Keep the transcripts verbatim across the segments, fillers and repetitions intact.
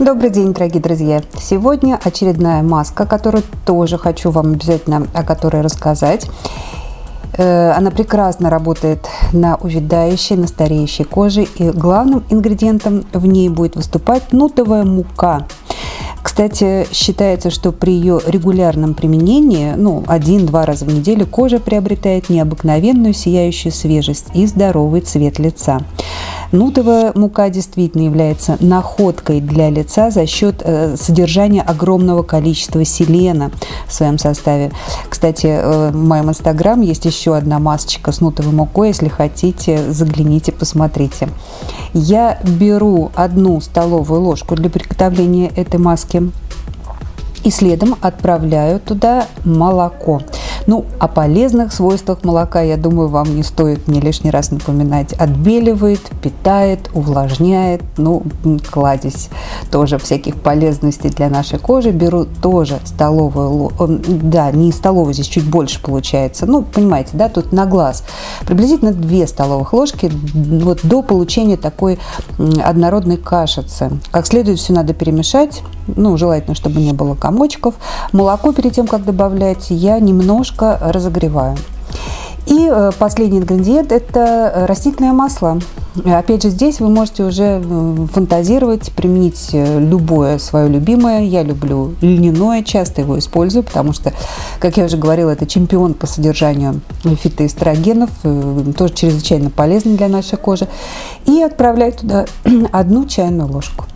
Добрый день, дорогие друзья! Сегодня очередная маска, которую тоже хочу вам обязательно о которой рассказать. Она прекрасно работает на увядающей, на стареющей коже, и главным ингредиентом в ней будет выступать нутовая мука. Кстати, считается, что при ее регулярном применении, ну, один-два раза в неделю, кожа приобретает необыкновенную сияющую свежесть и здоровый цвет лица. Нутовая мука действительно является находкой для лица за счет э, содержания огромного количества селена в своем составе. Кстати, э, в моем инстаграм есть еще одна масочка с нутовой мукой. Если хотите, загляните, посмотрите. Я беру одну столовую ложку для приготовления этой маски и следом отправляю туда молоко. Ну, о полезных свойствах молока, я думаю, вам не стоит мне лишний раз напоминать. Отбеливает, питает, увлажняет, ну, кладезь тоже всяких полезностей для нашей кожи. Беру тоже столовую, да, не столовую, здесь чуть больше получается. Ну, понимаете, да, тут на глаз. Приблизительно две столовых ложки вот до получения такой однородной кашицы. Как следует все надо перемешать, ну, желательно, чтобы не было комочков. Молоко перед тем, как добавлять, я немножко разогреваю. И последний ингредиент – это растительное масло. Опять же, здесь вы можете уже фантазировать, применить любое свое любимое. Я люблю льняное, часто его использую, потому что, как я уже говорила, это чемпион по содержанию фитоэстрогенов, тоже чрезвычайно полезный для нашей кожи. И отправляю туда одну чайную ложку.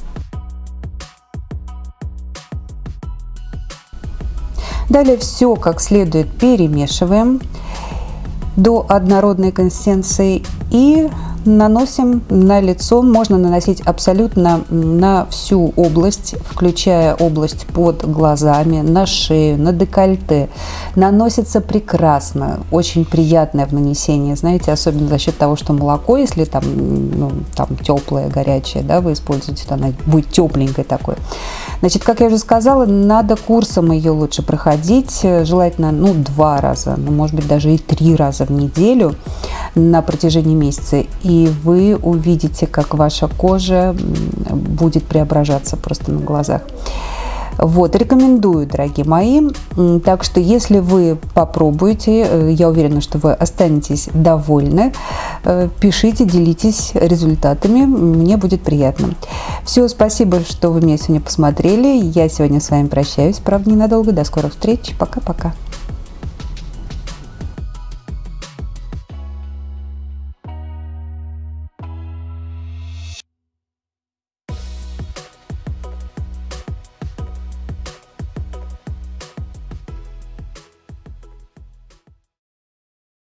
Далее все как следует перемешиваем до однородной консистенции и наносим на лицо. Можно наносить абсолютно на всю область, включая область под глазами, на шею, на декольте. Наносится прекрасно, очень приятное в нанесении, знаете, особенно за счет того, что молоко, если там, ну, там теплое, горячее, да, вы используете, то она будет тепленькой такой. Значит, как я уже сказала, надо курсом ее лучше проходить, желательно, ну, два раза, ну, может быть, даже и три раза в неделю на протяжении месяца, и вы увидите, как ваша кожа будет преображаться просто на глазах. Вот, рекомендую, дорогие мои. Так что, если вы попробуете, я уверена, что вы останетесь довольны. Пишите, делитесь результатами, мне будет приятно. Все, спасибо, что вы меня сегодня посмотрели. Я сегодня с вами прощаюсь, правда, ненадолго. До скорых встреч. Пока-пока.